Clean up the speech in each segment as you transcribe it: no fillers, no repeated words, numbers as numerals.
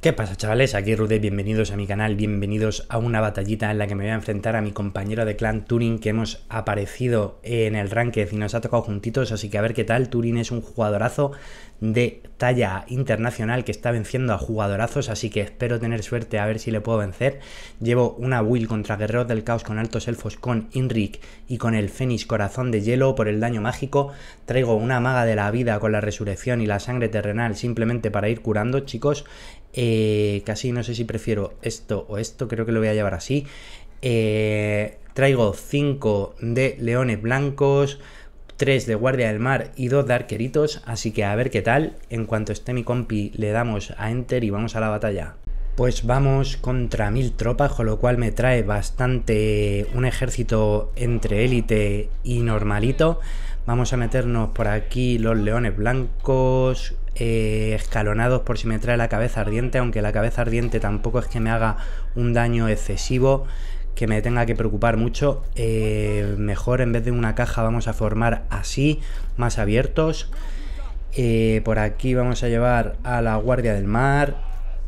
¿Qué pasa, chavales? Aquí Rude, bienvenidos a mi canal, bienvenidos a una batallita en la que me voy a enfrentar a mi compañero de clan Turing, que hemos aparecido en el ranked y nos ha tocado juntitos, así que a ver qué tal. Turing es un jugadorazo de talla internacional que está venciendo a jugadorazos, así que espero tener suerte a ver si le puedo vencer. Llevo una build contra guerreros del caos con altos elfos con Inrik y con el Fénix corazón de hielo por el daño mágico. Traigo una maga de la vida con la resurrección y la sangre terrenal simplemente para ir curando, chicos. Casi no sé si prefiero esto o esto, creo que lo voy a llevar así. Traigo 5 de leones blancos, 3 de guardia del mar y 2 de arqueritos, así que a ver qué tal. En cuanto esté mi compi le damos a enter y vamos a la batalla. Pues vamos contra 1000 tropas, con lo cual me trae bastante un ejército entre élite y normalito. Vamos a meternos por aquí los leones blancos, escalonados por si me trae la cabeza ardiente, aunque la cabeza ardiente tampoco es que me haga un daño excesivo que me tenga que preocupar mucho. Mejor en vez de una caja vamos a formar así, más abiertos. Por aquí vamos a llevar a la guardia del mar,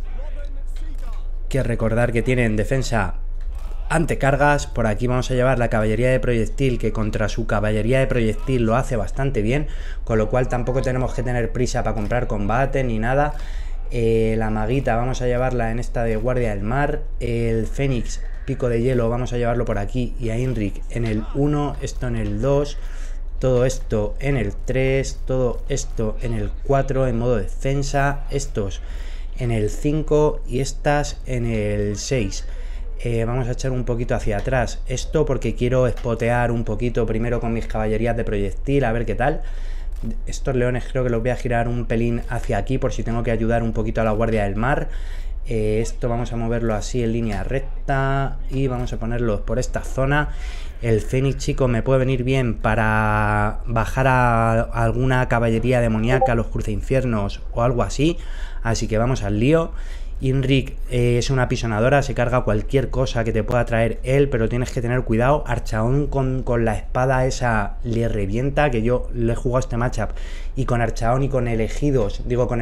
que recordar que tienen defensa ante cargas. Por aquí vamos a llevar la caballería de proyectil, que contra su caballería de proyectil lo hace bastante bien, con lo cual tampoco tenemos que tener prisa para comprar combate ni nada. La maguita vamos a llevarla en esta de guardia del mar. El Fénix pico de hielo vamos a llevarlo por aquí y a Inrik en el 1, esto en el 2, todo esto en el 3, todo esto en el 4 en modo defensa, estos en el 5 y estas en el 6. Vamos a echar un poquito hacia atrás esto porque quiero spotear un poquito primero con mis caballerías de proyectil, a ver qué tal. Estos leones creo que los voy a girar un pelín hacia aquí por si tengo que ayudar un poquito a la guardia del mar. Esto vamos a moverlo así en línea recta y vamos a ponerlos por esta zona. El Fénix, chico, me puede venir bien para bajar a alguna caballería demoníaca, a los cruceinfiernos o algo así, así que vamos al lío. Inrik es una pisonadora, se carga cualquier cosa que te pueda traer él, pero tienes que tener cuidado. Archaón con la espada esa le revienta, que yo le he jugado este matchup, y con Archaón y con elegidos,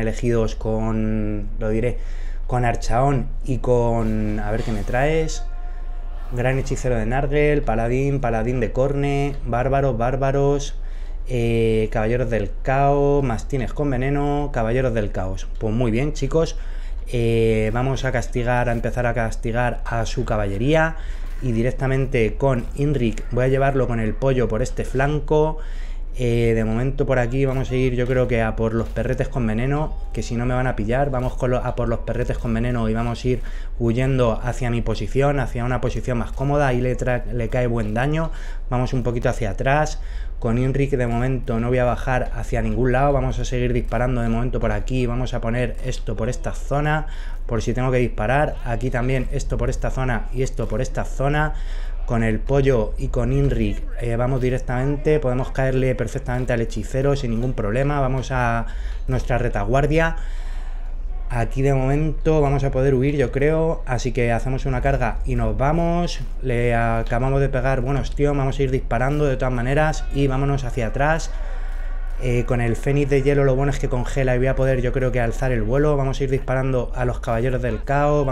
con Archaón y con... a ver qué me traes. Gran hechicero de Nargel, paladín de Corne, bárbaros, caballeros del caos, mastines con veneno, caballeros del caos. Pues muy bien, chicos. Vamos a empezar a castigar a su caballería y directamente con Inrik voy a llevarlo con el pollo por este flanco. De momento por aquí vamos a ir, yo creo que a por los perretes con veneno, que si no me van a pillar. Vamos a por los perretes con veneno y vamos a ir huyendo hacia mi posición, hacia una posición más cómoda. Ahí le cae buen daño. Vamos un poquito hacia atrás. Con Inrik de momento no voy a bajar hacia ningún lado, vamos a seguir disparando de momento por aquí. Vamos a poner esto por esta zona por si tengo que disparar. Aquí también esto por esta zona y esto por esta zona. Con el pollo y con Inrik vamos directamente, podemos caerle perfectamente al hechicero sin ningún problema. Vamos a nuestra retaguardia. Aquí de momento vamos a poder huir, yo creo, así que hacemos una carga y nos vamos. Le acabamos de pegar buenos tíos, vamos a ir disparando de todas maneras y vámonos hacia atrás. Con el Fénix de hielo lo bueno es que congela y voy a poder, yo creo, que alzar el vuelo. Vamos a ir disparando a los caballeros del caos,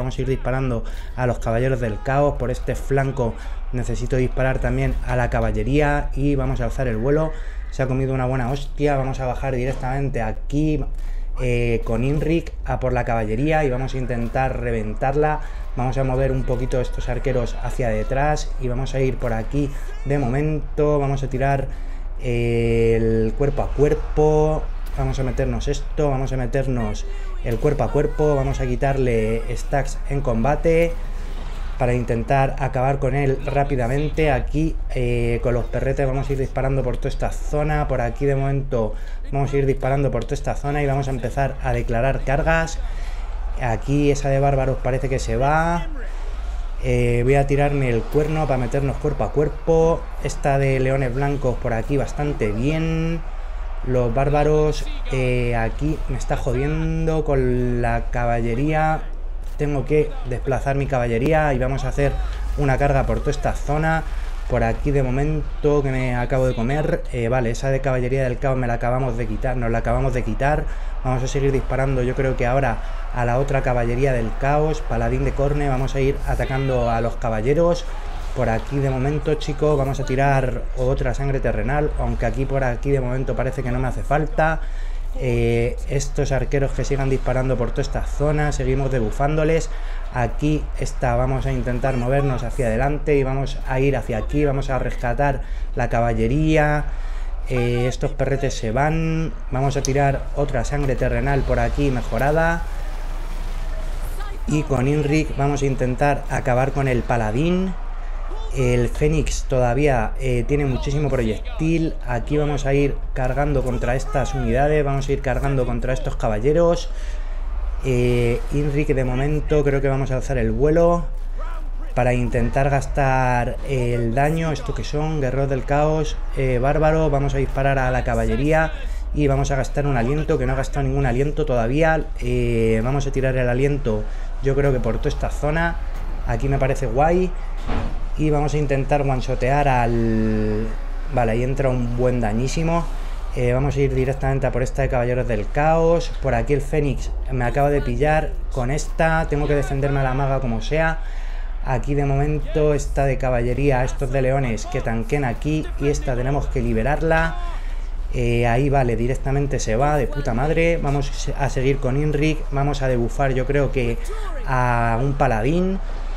por este flanco necesito disparar también a la caballería y vamos a alzar el vuelo. Se ha comido una buena hostia, vamos a bajar directamente aquí con Inrik a por la caballería y vamos a intentar reventarla. Vamos a mover un poquito estos arqueros hacia detrás y vamos a ir por aquí de momento. Vamos a tirar el cuerpo a cuerpo, vamos a meternos esto, vamos a meternos el cuerpo a cuerpo, vamos a quitarle stacks en combate para intentar acabar con él rápidamente. Aquí con los perretes vamos a ir disparando por toda esta zona. Por aquí de momento vamos a ir disparando por toda esta zona y vamos a empezar a declarar cargas. Aquí esa de bárbaros parece que se va. Voy a tirarme el cuerno para meternos cuerpo a cuerpo. Esta de leones blancos por aquí bastante bien. Los bárbaros aquí me está jodiendo con la caballería. Tengo que desplazar mi caballería y vamos a hacer una carga por toda esta zona. Por aquí de momento que me acabo de comer, vale, esa de caballería del caos me la acabamos de quitar, nos la acabamos de quitar. Vamos a seguir disparando, yo creo que ahora a la otra caballería del caos, paladín de corne, vamos a ir atacando a los caballeros. Por aquí de momento, chicos, vamos a tirar otra sangre terrenal, aunque aquí por aquí de momento parece que no me hace falta. Estos arqueros que sigan disparando por toda esta zona, seguimos debufándoles. Aquí vamos a intentar movernos hacia adelante y vamos a ir hacia aquí, vamos a rescatar la caballería. Estos perretes se van, vamos a tirar otra sangre terrenal por aquí mejorada. Y con Inrik vamos a intentar acabar con el paladín. El Fénix todavía tiene muchísimo proyectil. Aquí vamos a ir cargando contra estas unidades, vamos a ir cargando contra estos caballeros. Inrik de momento creo que vamos a alzar el vuelo para intentar gastar el daño. Esto que son guerreros del caos, bárbaro. Vamos a disparar a la caballería y vamos a gastar un aliento, que no ha gastado ningún aliento todavía. Vamos a tirar el aliento, yo creo que por toda esta zona. Aquí me parece guay. Y vamos a intentar one-shotear al... Vale, ahí entra un buen dañísimo. Vamos a ir directamente a por esta de caballeros del caos. Por aquí el Fénix me acaba de pillar con esta. Tengo que defenderme a la maga como sea. Aquí de momento esta de caballería, estos de leones que tanquen aquí. Y esta tenemos que liberarla. Ahí vale, directamente se va de puta madre. Vamos a seguir con Inrik. Vamos a debufar yo creo que a un paladín.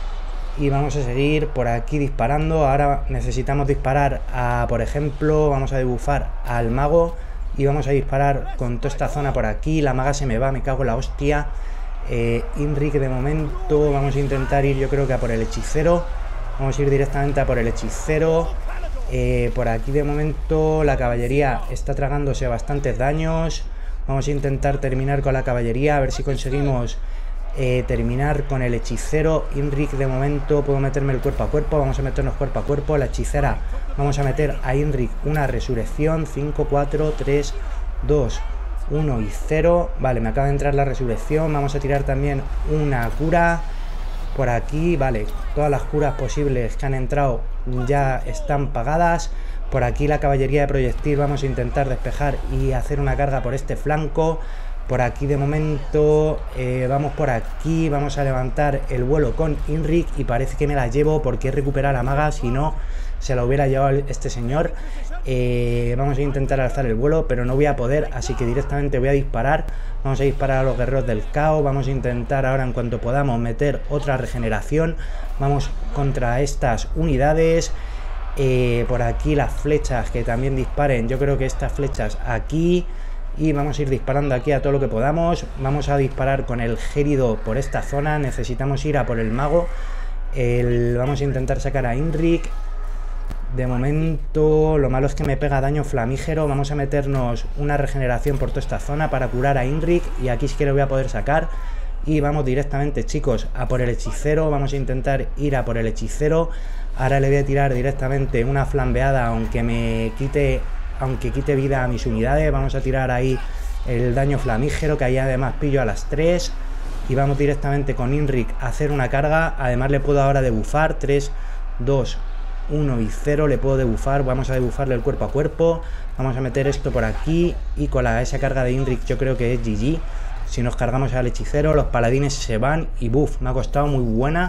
Y vamos a seguir por aquí disparando. Ahora necesitamos disparar a, por ejemplo, vamos a debufar al mago. Y vamos a disparar con toda esta zona por aquí. La maga se me va, me cago en la hostia. Inrik de momento, vamos a intentar ir yo creo que a por el hechicero. Vamos a ir directamente a por el hechicero. Por aquí de momento la caballería está tragándose bastantes daños. Vamos a intentar terminar con la caballería, a ver si conseguimos... terminar con el hechicero. Inrik de momento puedo meterme el cuerpo a cuerpo. Vamos a meternos cuerpo a cuerpo. La hechicera, vamos a meter a Inrik una resurrección. 5, 4, 3, 2, 1 y 0. Vale, me acaba de entrar la resurrección. Vamos a tirar también una cura por aquí. Vale, todas las curas posibles que han entrado ya están pagadas. Por aquí la caballería de proyectil vamos a intentar despejar y hacer una carga por este flanco. Por aquí de momento vamos por aquí, vamos a levantar el vuelo con Inrik y parece que me la llevo porque he recuperado a la maga, si no se la hubiera llevado este señor. Vamos a intentar alzar el vuelo, pero no voy a poder, así que directamente voy a disparar. Vamos a disparar a los guerreros del caos, vamos a intentar ahora en cuanto podamos meter otra regeneración. Vamos contra estas unidades. Por aquí las flechas que también disparen, yo creo que estas flechas aquí. Y vamos a ir disparando aquí a todo lo que podamos. Vamos a disparar con el Gérido por esta zona. Necesitamos ir a por el mago. Vamos a intentar sacar a Inrik. De momento lo malo es que me pega daño flamígero. Vamos a meternos una regeneración por toda esta zona para curar a Inrik. Y aquí sí que lo voy a poder sacar. Y vamos directamente, chicos, a por el hechicero. Vamos a intentar ir a por el hechicero. Ahora le voy a tirar directamente una flambeada, aunque quite vida a mis unidades. Vamos a tirar ahí el daño flamígero, que ahí además pillo a las 3. Y vamos directamente con Inrik a hacer una carga. Además le puedo ahora debufar. 3, 2, 1 y 0 le puedo debufar. Vamos a debufarle el cuerpo a cuerpo. Vamos a meter esto por aquí. Y con esa carga de Inrik yo creo que es GG. Si nos cargamos al hechicero, los paladines se van. Y buff, me ha costado muy buena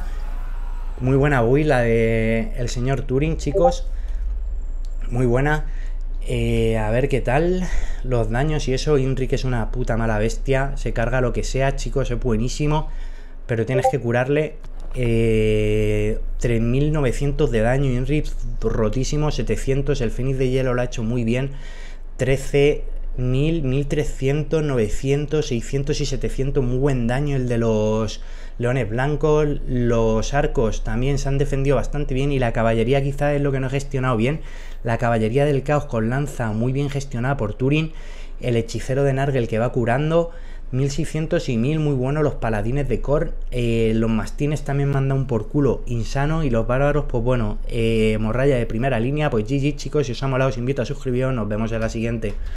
build la de el señor Turing, chicos. Muy buena. A ver qué tal los daños y eso. Inrik es una puta mala bestia, se carga lo que sea, chicos, es buenísimo, pero tienes que curarle. 3900 de daño. Inrik rotísimo. 700, el Fénix de hielo lo ha hecho muy bien. 13.000, 1300, 900, 600 y 700, muy buen daño el de los leones blancos. Los arcos también se han defendido bastante bien y la caballería quizás es lo que no he gestionado bien. La caballería del caos con lanza muy bien gestionada por Turing. El hechicero de Nargel que va curando. 1600 y 1000 muy bueno. Los paladines de Korn. Los mastines también mandan un por culo insano. Y los bárbaros pues bueno, morralla de primera línea. Pues GG, chicos, si os ha molado os invito a suscribiros. Nos vemos en la siguiente.